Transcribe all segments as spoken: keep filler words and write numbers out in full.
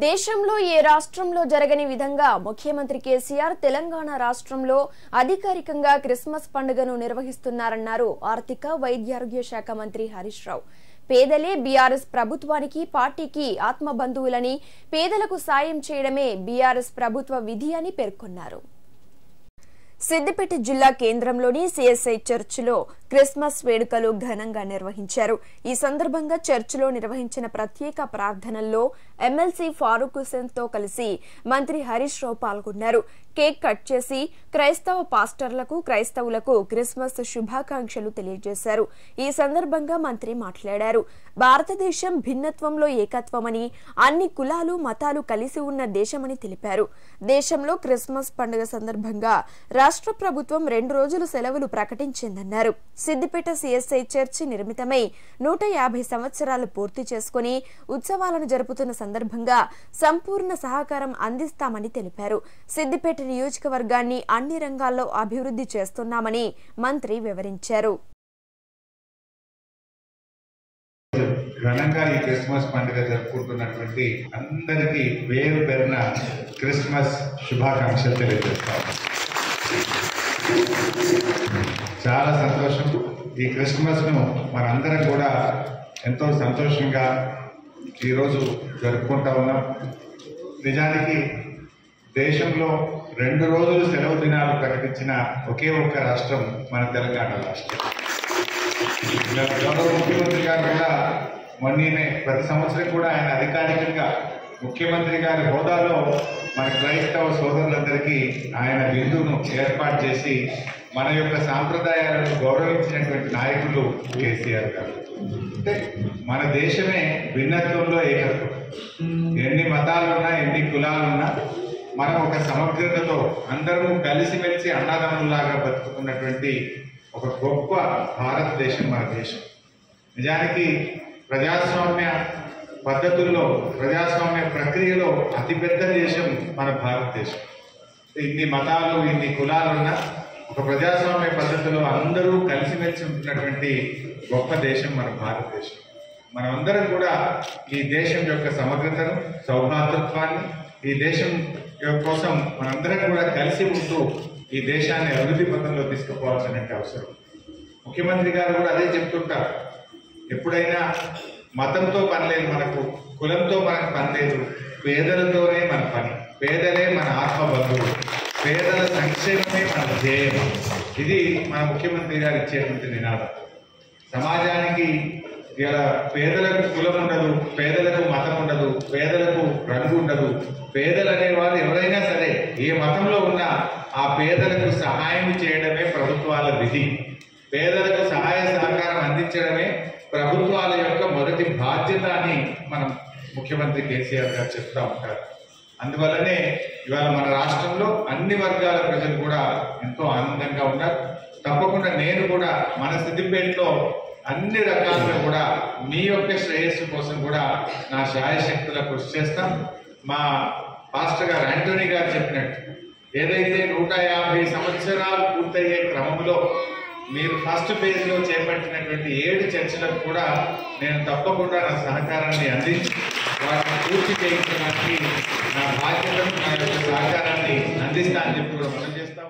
దేశంలో ఏ రాష్ట్రంలో జరగని విధంగా ముఖ్యమంత్రి కేసీఆర్ తెలంగాణ రాష్ట్రంలో అధికారికంగా క్రిస్మస్ పండుగను నిర్వహిస్తున్నారన్నారు ఆర్థిక వైద్యారోగ్య శాఖ మంత్రి హరీష్ రావు. పేదలే బీఆర్ఎస్ ప్రభుత్వానికి పార్టీకి ఆత్మబంధువులని, పేదలకు సాయం చేయడమే బీఆర్ఎస్ ప్రభుత్వ విధి అని పేర్కొన్నారు. సిద్దిపేట జిల్లా కేంద్రంలోని సిఎస్ఐ చర్చిలో క్రిస్మస్ వేడుకలు ఘనంగా నిర్వహించారు. ఈ సందర్భంగా చర్చిలో నిర్వహించిన ప్రత్యేక ప్రార్థనల్లో ఎమ్మెల్సీ ఫారూక్ హుసేన్ తో కలిసి మంత్రి హరీష్ రావు పాల్గొన్నారు. కేక్ కట్ చేసి క్రైస్తవ పాస్టర్లకు, క్రైస్తవులకు క్రిస్మస్ శుభాకాంక్షలు తెలియజేశారు. ఈ సందర్భంగా మంత్రి మాట్లాడారు. భారతదేశం భిన్నత్వంలో ఏకత్వమని, అన్ని కులాలు మతాలు కలిసి ఉన్న దేశమని తెలిపారు. దేశంలో క్రిస్మస్ పండుగ సందర్భంగా రాష్ట్ర ప్రభుత్వం రెండు రోజులు సెలవులు ప్రకటించిందన్నారు. సిద్దిపేట సిఎస్ఐ చర్చి నిర్మితమై నూట యాభై సంవత్సరాలు పూర్తి చేసుకుని ఉత్సవాలను జరుపుతున్న సందర్భంగా సంపూర్ణ సహకారం అందిస్తామని తెలిపారు. సిద్దిపేట నియోజకవర్గాన్ని అన్ని రంగాల్లో అభివృద్ధి చేస్తున్నామని మంత్రి వివరించారు. ఘనంగా ఈ క్రిస్మస్ పండుగ జరుపుకుంటున్నటువంటి అందరికీ పేరు పేరున క్రిస్మస్ శుభాకాంక్షలు తెలియజేస్తాం. చాలా సంతోషం. ఈ క్రిస్మస్ ను మనందరం కూడా ఎంతో సంతోషంగా ఈరోజు జరుపుకుంటా ఉన్నాం. నిజానికి దేశంలో రెండు రోజులు సెలవు దినాలు ప్రకటించిన ఒకే ఒక్క రాష్ట్రం మన తెలంగాణ రాష్ట్రం. గౌరవ ముఖ్యమంత్రి గారు కూడా మొన్ననే ప్రతి సంవత్సరం కూడా ఆయన అధికారికంగా ముఖ్యమంత్రి గారి హోదాలో మన క్రైస్తవ సోదరులందరికీ ఆయన విందును ఏర్పాటు చేసి మన యొక్క సాంప్రదాయాలను గౌరవించినటువంటి నాయకులు కేసీఆర్ గారు. అంటే మన దేశమే భిన్నత్వంలో ఏకత్వం. ఎన్ని మతాలున్నా, ఎన్ని కులాలున్నా మనం ఒక సమగ్రతతో అందరము కలిసిమెలిసి అన్నదమ్ములాగా బతుకుతున్నటువంటి ఒక గొప్ప భారతదేశం మన దేశం. నిజానికి ప్రజాస్వామ్య పద్ధతుల్లో, ప్రజాస్వామ్య ప్రక్రియలో అతిపెద్ద దేశం మన భారతదేశం. ఇన్ని మతాలు, ఇన్ని కులాలున్నా ఒక ప్రజాస్వామ్య పద్ధతిలో అందరూ కలిసిమెలిసి ఉంటున్నటువంటి గొప్ప దేశం మన భారతదేశం. మనమందరం కూడా ఈ దేశం యొక్క సమగ్రతను, సౌభాతృత్వాన్ని, ఈ దేశం కోసం మనందరం కూడా కలిసి ఉంటూ ఈ దేశాన్ని అభివృద్ధి పథంలో తీసుకుపోవాల్సిన అవసరం. ముఖ్యమంత్రి గారు కూడా అదే చెప్తుంటారు. ఎప్పుడైనా మతంతో పని లేదు, మనకు కులంతో మనకు పని లేదు, పేదలతోనే మన పని, పేదలే మన ఆత్మ బంధువులు, పేదల సంక్షేమమే మన ధ్యేయం. ఇది మన ముఖ్యమంత్రి గారు ఇచ్చేటువంటి నినాదం. సమాజానికి ఇలా పేదలకు కులం ఉండదు, పేదలకు మతం ఉండదు, పేదలకు రంగు ఉండదు. పేదలు అనేవారు ఎవరైనా సరే ఏ మతంలో ఉన్నా ఆ పేదలకు సహాయం చేయడమే ప్రభుత్వాల విధి. పేదలకు సహాయ సహకారం అందించడమే ప్రభుత్వాల యొక్క మొదటి బాధ్యత అని మనం ముఖ్యమంత్రి కేసీఆర్ గారు చెప్తా ఉంటారు. అందువల్లనే ఇవాళ మన రాష్ట్రంలో అన్ని వర్గాల ప్రజలు కూడా ఎంతో ఆనందంగా ఉన్నారు. తప్పకుండా నేను కూడా మన సిద్దిపేటలో అన్ని రకాలుగా కూడా మీ యొక్క శ్రేయస్సు కోసం కూడా నా శాయశక్తుల కృషి చేస్తాం. మా పాస్టర్ గారు యాంటోనీ గారు చెప్పినట్టు ఏదైతే నూట యాభై సంవత్సరాలు పూర్తయ్యే క్రమంలో మీరు ఫస్ట్ ఫేజ్ లో చేపట్టినటువంటి ఏడు చర్చలకు కూడా నేను తప్పకుండా నా సహకారాన్ని అందించి వాటిని పూర్తి చేయించడానికి నా బాధ్యతను, నా యొక్క సహకారాన్ని అందిస్తానని చెప్పి కూడా మనం చేస్తాం.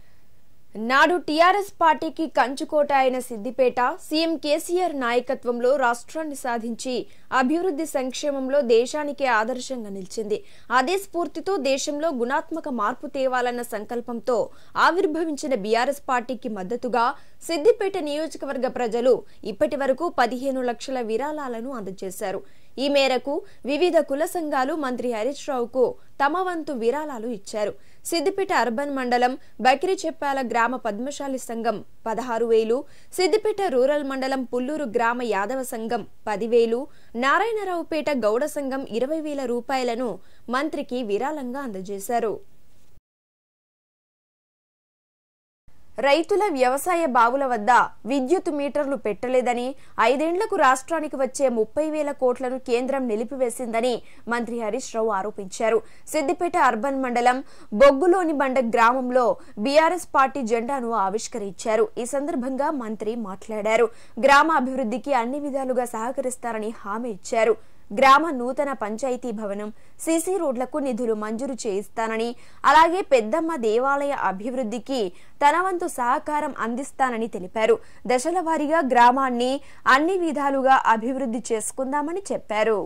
నాడు టీఆర్ఎస్ పార్టీకి కంచుకోట అయిన సిద్దిపేట సీఎం కేసీఆర్ నాయకత్వంలో రాష్ట్రాన్ని సాధించి అభివృద్ధి సంక్షేమంలో దేశానికే ఆదర్శంగా నిలిచింది. అదే స్ఫూర్తితో దేశంలో గుణాత్మక మార్పు తేవాలన్న సంకల్పంతో ఆవిర్భవించిన బీఆర్ఎస్ పార్టీకి మద్దతుగా సిద్దిపేట నియోజకవర్గ ప్రజలు ఇప్పటి వరకు పదిహేను లక్షల విరాళాలను అందజేశారు. ఈ మేరకు వివిధ కుల సంఘాలు మంత్రి హరీష్ రావుకు తమ వంతు విరాళాలు ఇచ్చారు. సిద్దిపేట అర్బన్ మండలం బకిరిచెప్పాల గ్రామ పద్మశాలి సంఘం పదహారు వేలు, సిద్దిపేట రూరల్ మండలం పుల్లూరు గ్రామ యాదవ సంఘం పదివేలు, నారాయణరావుపేట గౌడ సంఘం ఇరవై వేల రూపాయలను మంత్రికి విరాళంగా అందజేశారు. రైతుల వ్యవసాయ బావుల వద్ద విద్యుత్ మీటర్లు పెట్టలేదని, ఐదేండ్లకు రాష్ట్రానికి వచ్చే ముప్పై వేల కోట్లను కేంద్రం నిలిపివేసిందని మంత్రి హరీష్ రావు ఆరోపించారు. సిద్దిపేట అర్బన్ మండలం బొగ్గులోని బండ గ్రామంలో బీఆర్ఎస్ పార్టీ జెండాను ఆవిష్కరించారు. ఈ సందర్భంగా మంత్రి మాట్లాడారు. గ్రామ అభివృద్ధికి అన్ని విధాలుగా సహకరిస్తారని హామీ ఇచ్చారు. గ్రామ నూతన పంచాయతీ భవనం, సీసీ రోడ్లకు నిధులు మంజూరు చేయిస్తానని, అలాగే పెద్దమ్మ దేవాలయ అభివృద్ధికి తన వంతు సహకారం అందిస్తానని తెలిపారు. దశల వారీగా గ్రామాన్ని అన్ని విధాలుగా అభివృద్ధి చేసుకుందామని చెప్పారు.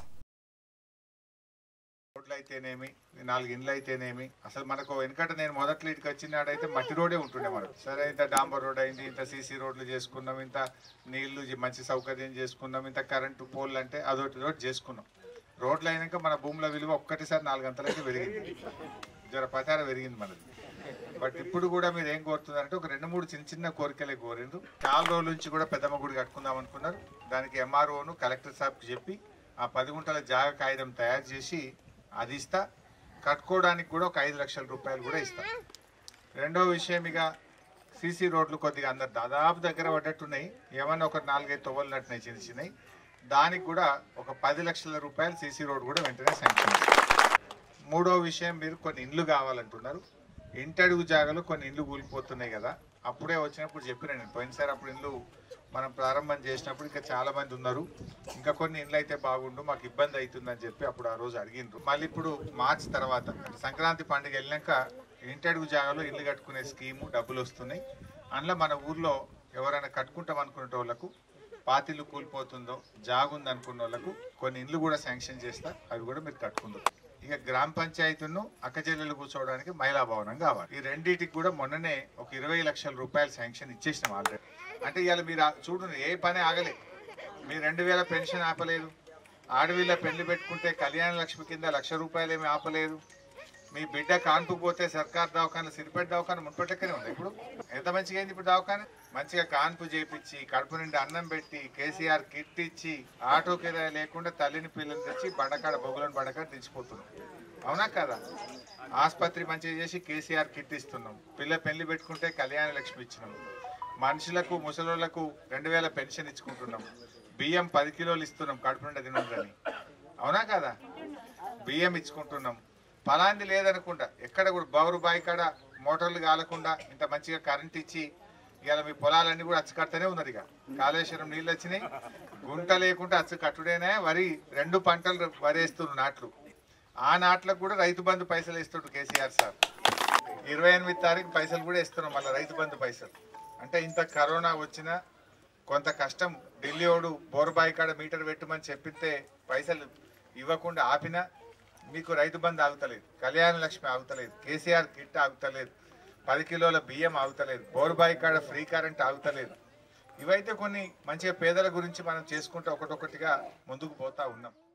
అయితేనేమి నాలుగు ఇండ్లు అయితేనేమి అసలు మనకు వెనకట నేను మొదట్లో ఇటుకి వచ్చినాడైతే మట్టి రోడే ఉంటుండే మనకు. సరే ఇంత డాంబర్ రోడ్ అయింది, ఇంత సీసీ రోడ్లు చేసుకున్నాం, ఇంత నీళ్లు మంచి సౌకర్యం చేసుకున్నాం, ఇంత కరెంటు పోల్ అంటే అదొకటి రోడ్ చేసుకున్నాం. రోడ్లు అయినాక మన భూముల విలువ ఒక్కటిసారి నాలుగు గంటలైతే పెరిగింది, జర పచార పెరిగింది మనది. బట్ ఇప్పుడు కూడా మీరు ఏం కోరుతున్నారంటే ఒక రెండు మూడు చిన్న చిన్న కోరికలే కోరిండ్రు. చాలా రోజుల నుంచి కూడా పెద్దమ్మ గుడి కట్టుకుందాం అనుకున్నారు. దానికి ఎంఆర్ఓను కలెక్టర్ సాబ్కి చెప్పి ఆ పది గుంటల జాగా కాగితం తయారు చేసి అది ఇస్తా, కట్టుకోవడానికి కూడా ఒక ఐదు లక్షల రూపాయలు కూడా ఇస్తా. రెండో విషయం, ఇక సీసీ రోడ్లు కొద్దిగా అందరు దాదాపు దగ్గర పడ్డట్టున్నాయి, ఏమన్నా ఒక నాలుగైదు తొవ్వలు నట్టున్నాయి చిన్న చిన్నవి, దానికి కూడా ఒక పది లక్షల రూపాయలు సీసీ రోడ్ కూడా వెంటనే శాంక్షన్. మూడో విషయం, మీరు కొన్ని ఇండ్లు కావాలంటున్నారు. ఇంటడుగు జాగాలో కొన్ని ఇండ్లు కూలిపోతున్నాయి కదా, అప్పుడే వచ్చినప్పుడు చెప్పిన నేను పోయినసారి అప్పుడు ఇండ్లు మనం ప్రారంభం చేసినప్పుడు ఇంకా చాలా మంది ఉన్నారు, ఇంకా కొన్ని ఇండ్లు అయితే బాగుండు, మాకు ఇబ్బంది అవుతుందని చెప్పి అప్పుడు ఆ రోజు అడిగిండ్రు. మళ్ళీ ఇప్పుడు మార్చి తర్వాత సంక్రాంతి పండుగ వెళ్ళినాక ఇంటడుగు జాగాలో ఇల్లు కట్టుకునే స్కీము డబ్బులు వస్తున్నాయి. అందులో మన ఊర్లో ఎవరైనా కట్టుకుంటాం అనుకునే వాళ్ళకు, పాతిల్లు కూలిపోతుందో జాగుంది అనుకున్న వాళ్ళకు కొన్ని ఇండ్లు కూడా శాంక్షన్ చేస్తా, అవి కూడా మీరు కట్టుకుంటారు. ఇక గ్రామ పంచాయతీను అక్కచెల్లెలు కూర్చోవడానికి మహిళా భవనం కావాలి. ఈ రెండింటికి కూడా మొన్ననే ఒక ఇరవై లక్షల రూపాయలు శాంక్షన్ ఇచ్చేసినాం ఆల్రెడీ. అంటే ఇవాళ మీరు చూడండి, ఏ పని ఆగలే. మీరు రెండు వేల పెన్షన్ ఆపలేదు, ఆడవిళ్ళ పెళ్లి పెట్టుకుంటే కళ్యాణ లక్ష్మి కింద లక్ష రూపాయలు ఏమి ఆపలేదు. మీ బిడ్డ కాన్పు పోతే సర్కార్ దవాఖాన సిరిపేట దవాఖాన మున్పట్టెక్కనే ఉంది. ఇప్పుడు ఎంత మంచిగా అయింది ఇప్పుడు దవాఖాన. మంచిగా కాన్పు చేపించి కడుపు నిండి అన్నం పెట్టి కేసీఆర్ కిట్ ఇచ్చి ఆటో కిరాయి లేకుండా తల్లిని పిల్లలు తెచ్చి బండకాడ బొగ్గులను బండకాడ దించిపోతున్నాం. అవునా కదా? ఆసుపత్రి మంచిగా చేసి కేసీఆర్ కిట్ ఇస్తున్నాం. పిల్ల పెళ్లి పెట్టుకుంటే కళ్యాణ లక్ష్మి ఇచ్చినాం. మనుషులకు ముసలోళ్లకు రెండు వేల పెన్షన్ ఇచ్చుకుంటున్నాం. బియ్యం పది కిలోలు ఇస్తున్నాం కడుపు నిండా తినని. అవునా కదా? బియ్యం ఇచ్చుకుంటున్నాం. ఫలాంది లేదనకుండా ఎక్కడ కూడా బౌరు బాయి కాడ మోటార్లు కాలకుండా ఇంత మంచిగా కరెంట్ ఇచ్చి ఇవాళ మీ పొలాలన్నీ కూడా అచ్చు కట్టనే ఉన్నారు. ఇక కాళేశ్వరం నీళ్ళు వచ్చినాయి, గుంట లేకుండా అచ్చు కట్టుడేనే. వరి రెండు పంటలు వరేస్తున్నారు నాట్లు. ఆ నాట్లకు కూడా రైతు బంధు పైసలు ఇస్తుండ్రు కేసీఆర్ సార్. ఇరవై ఎనిమిది తారీఖు పైసలు కూడా ఇస్తున్నాం మళ్ళీ రైతు బంధు పైసలు. అంటే ఇంత కరోనా వచ్చినా కొంత కష్టం, ఢిల్లీ ఓడు బోర్బాయి కాడ మీటర్ పెట్టమని చెప్పితే పైసలు ఇవ్వకుండా ఆపినా మీకు రైతు బంధు ఆగుతలేదు, కళ్యాణ లక్ష్మి ఆగుతలేదు, కేసీఆర్ కిట్ ఆగుతలేదు, పది కిలోల బియ్యం ఆగుతలేదు, బోర్బాయి కాడ ఫ్రీ కరెంట్ ఆగుతలేదు. ఇవైతే కొన్ని మంచిగా పేదల గురించి మనం చేసుకుంటూ ఒకటొకటిగా ముందుకు పోతా ఉన్నాం.